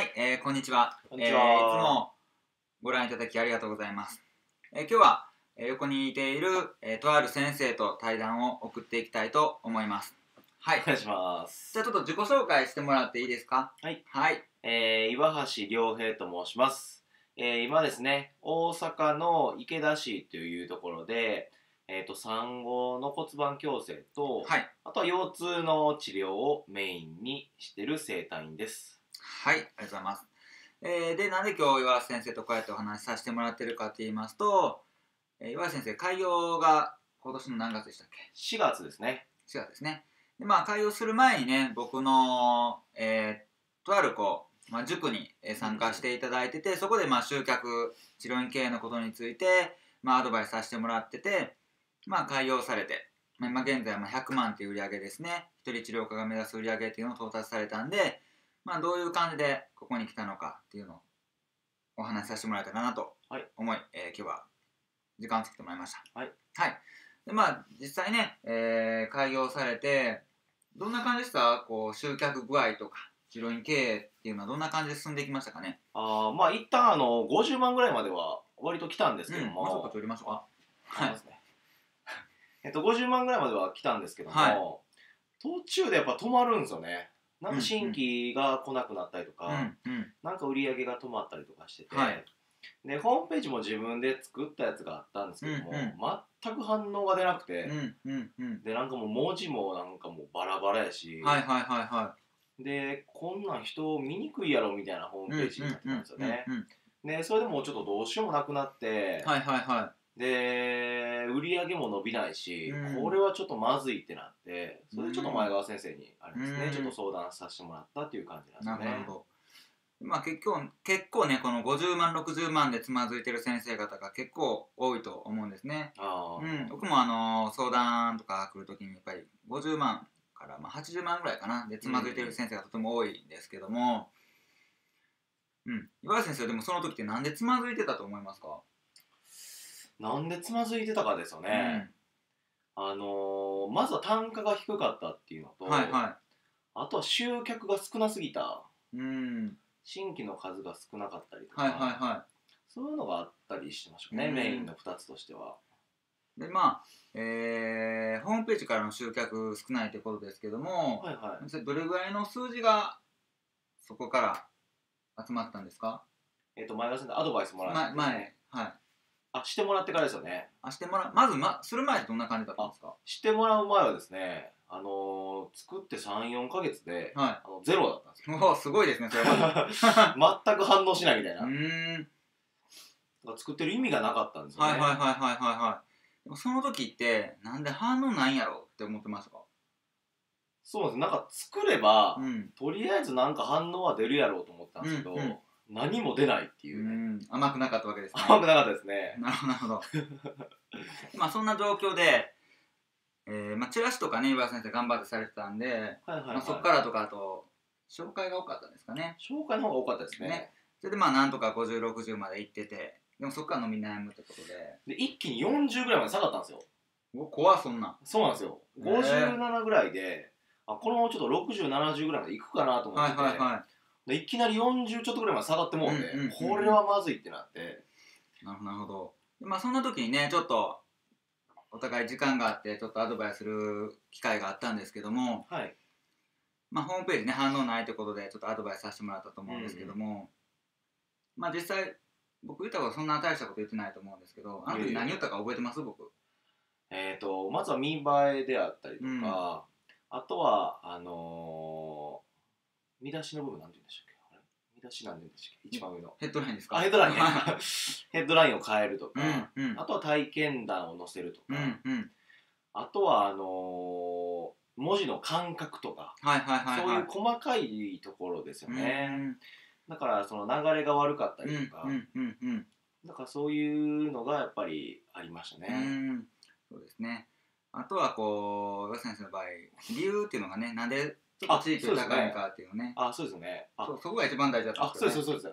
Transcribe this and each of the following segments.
、こんにちは。 こんにちは。 いつもご覧いただきありがとうございます。今日は、横にいている、とある先生と対談を送っていきたいと思います。はい。 お願いします。 じゃあちょっと自己紹介してもらっていいですか？ はい。 はい。 岩橋良平と申します。今ですね、大阪の池田市というところで、産後の骨盤矯正と、 はい。 あとは腰痛の治療をメインにしている整体院です。 はい。ありがとうございます。で、なんで今日岩橋先生とこうやってお話しさせてもらってるかと言いますと、岩橋先生、開業が今年の何月でしたっけ 4月ですね。 4月ですね。で、開業する前にね、僕の、とある塾に参加していただいてて、そこで集客、治療院経営のことについて、アドバイスさせてもらってて、開業されて、今現在は100万っていう売り上げですね。一人治療家が目指す売り上げっていうのを到達されたんで、どういう感じでここに来たのかっていうのをお話しさせてもらえたらなと思い、今日は時間を作ってもらいました。 はい。 はい。で、実際ね、開業されて、どんな感じでした集客具合とか、治療院経営っていうのはどんな感じで進んでいきましたかね？ 一旦50万ぐらいまでは割と来たんですけども、 もうちょっと取りましょうか。 はい。50万ぐらいまでは来たんですけども、 はい、 途中でやっぱ止まるんですよね。なんか新規が来なくなったりとか、なんか売り上げが止まったりとかしてて、 はい、 でホームページも自分で作ったやつがあったんですけども、全く反応が出なくて、でなんかもう文字もなんかもうバラバラやし、でこんなん人見にくいやろみたいなホームページになってたんですよね。でそれでもうちょっとどうしようもなくなって、で売り上げも伸びないし、これはちょっとまずいってなって、それでちょっと前川先生にあれですね、ちょっと相談させてもらったっていう感じなんですよね。 なるほど。結構ね、この50万、60万でつまずいてる先生方が結構多いと思うんですね。僕も相談とか来るときにやっぱり50万から80万ぐらいかなでつまずいてる先生がとても多いんですけども、岩橋先生はでもその時ってなんでつまずいてたと思いますか？ なんでつまずいてたかですよね。まずは単価が低かったっていうのと、あとは集客が少なすぎた。新規の数が少なかったりとか、そういうのがあったりしてましたね、メインの2つとしては。 でホームページからの集客少ないということですけども、どれぐらいの数字がそこから集まったんですか？ 前川先生アドバイスもらって、してもらってからですよね。 する前ってどんな感じだったんですか？ してもらう前はですね、作って3、4ヶ月で、ゼロだったんですよ。 すごいですね、それは。 全く反応しないみたいな。作ってる意味がなかったんですよね。 でもその時ってなんで反応ないんやろって思ってましたか？ そうですね、なんか作れば、とりあえずなんか反応は出るやろうと思ったんですけど、何も出ないっていうね。 甘くなかったわけですね。 甘くなかったですね。 なるほど。そんな状況で、チラシとかね、岩井先生頑張ってされてたんで、そこからとかあと紹介が多かったんですかね。 紹介の方が多かったですね。 それでなんとか50、60まで行ってて、でもそこから伸び悩むってことで一気に40ぐらいまで下がったんですよ。 怖っ、そんな。 そうなんですよ。57ぐらいで、このままちょっと60、70ぐらいまで行くかなと思ってて、いきなり40ちょっとぐらいまで下がってもうて、これはまずいってなって。 なるほど。そんな時にね、ちょっとお互い時間があってちょっとアドバイスする機会があったんですけども、ホームページね反応ないということでちょっとアドバイスさせてもらったと思うんですけども、実際僕言ったことそんな大したこと言ってないと思うんですけど、あの時何言ったか覚えてます？僕まずは見栄えであったりとか、あとは見出しの部分なんて言うんでしたっけ？見出しなんて言うんでしたっけ？一番上のヘッドラインですか？ ヘッドラインね。ヘッドラインを変えるとか、あとは体験談を載せるとか、あとは文字の感覚とか、そういう細かいところですよね。だからその流れが悪かったりとか、だからそういうのがやっぱりありましたね。 そうですね。あとは岩先生の場合理由っていうのがね、なんでちょっと地域が高いのかっていうのね。 そうですね。 そこが一番大事だったんですよね。 そうですよ。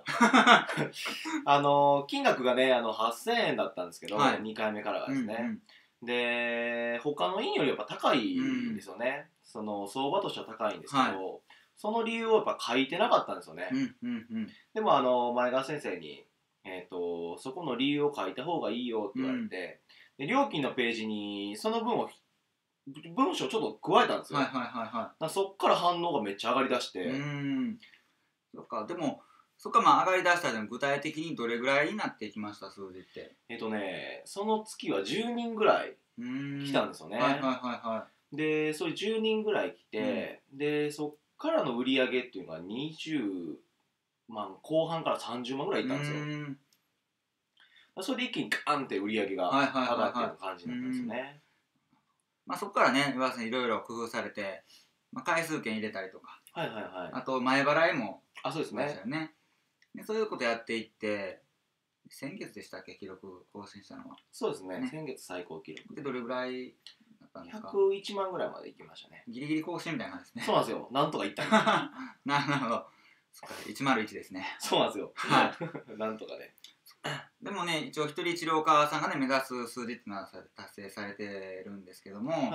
金額がね8000円だったんですけど、2回目からがですね。で他の院よりやっぱ高いんですよね。その相場としては高いんですけど、 その理由をやっぱ書いてなかったんですよね。でも前川先生に、そこの理由を書いた方がいいよって言われて、で料金のページにその文章をちょっと加えたんですよ。そっから反応がめっちゃ上がりだして。 そっか。でもそっか、まあ上がりだしたら具体的にどれぐらいになっていきました、数字って。 その月は10人ぐらい来たんですよね。でそれ10人ぐらい来て、でそっからの売り上げっていうのが20万後半から30万ぐらいいったんですよ。それで一気にガーンって売り上げが上がってる感じになったんですよね。 まあそこからね、岩瀬さんいろいろ工夫されて、まあ、回数券入れたりとか、あと前払いもそうですね。 でそういうことやっていって、先月でしたっけ、記録更新したのは。 そうですね、先月最高記録でどれぐらいだったんですか。 101万ぐらいまでいきましたね。 ギリギリ更新みたいな感じですね。 そうなんですよ、なんとかいったんですなるほど。101ですね。 そうなんですよ。なんとかね。 でもね、一応一人一郎川さんがね目指す数字っていうのは達成されてるんですけども、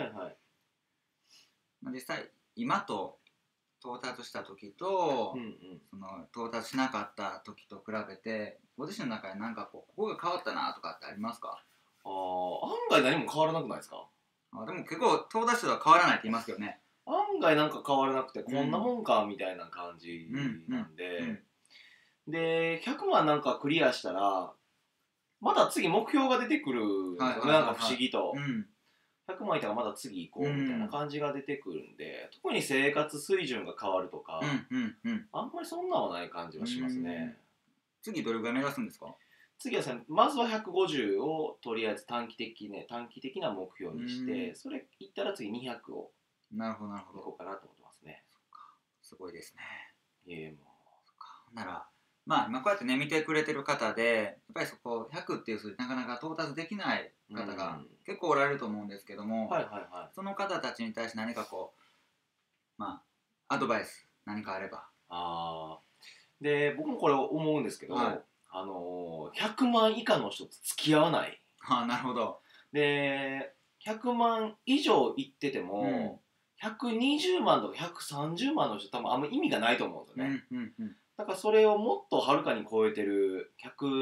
実際今と到達した時と、その到達しなかった時と比べてご自身の中で何かここが変わったなとかってありますか。 案外何も変わらなくないですか。 でも結構到達とは変わらないって言いますよね。 案外なんか変わらなくて、こんなもんかみたいな感じなんで、で100万なんかクリアしたらまた次目標が出てくるんですよね。なんか不思議と、100万いったらまた次行こうみたいな感じが出てくるんで、特に生活水準が変わるとか、あんまりそんなはない感じはしますね。 次どれぐらい目指すんですか。 次はまずは150をとりあえず短期的な目標にして、それいったら次200を行こうかなと思ってますね。 すごいですね。 もうならまあ今こうやってね見てくれてる方でやっぱりそこ100っていう数字なかなか到達できない方が結構おられると思うんですけども、その方たちに対して何かこうまあアドバイス何かあれば。 で僕もこれ思うんですけど、100万以下の人と付き合わない。 なるほど。 で100万以上いってても、120万とか130万の人多分あんま意味がないと思うんですよね。だからそれをもっとはるかに超えてる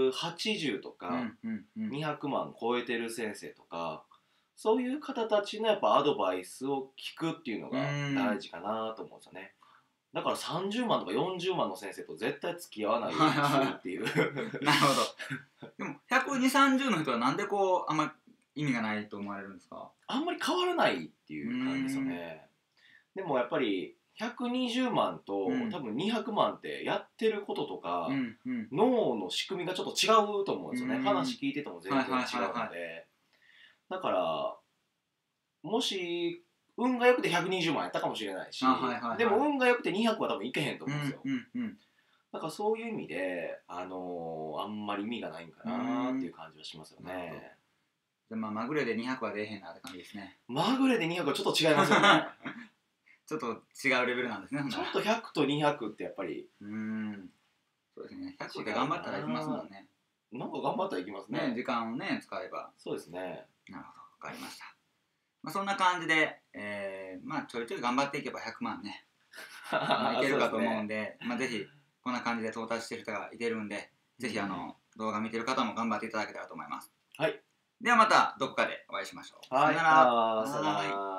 180とか200万超えてる先生とか、そういう方たちのやっぱアドバイスを聞くっていうのが大事かなと思うんですよね。だから30万とか40万の先生と絶対付き合わないようにするっていうなるほど。でも120、30の人はなんでこうあんま意味がないと思われるんですか。 あんまり変わらないっていう感じですよね。でもやっぱり120万と、多分200万ってやってることとか、脳の仕組みがちょっと違うと思うんですよね。話聞いてても全然違うので、だからもし運が良くて120万やったかもしれないし、でも運が良くて200は多分いけへんと思うんですよ。だからそういう意味であんまり意味がないんかなっていう感じはしますよね。 まぐれで200は出えへんなって感じですね。 まぐれで200はちょっと違いますよね。 ちょっと違うレベルなんですね。 ちょっと100と200ってやっぱりそうですね。100って頑張ったらいきますもんね。 なんか頑張ったらいきますね。 時間をね使えば。 そうですね。 なるほど、分かりました。そんな感じで、ちょいちょい頑張っていけば100万ねいけるかと思うんで、ぜひこんな感じで到達してる人がいてるんで、ぜひ動画見てる方も頑張っていただけたらと思います。ではまたどこかでお会いしましょう。 さよなら。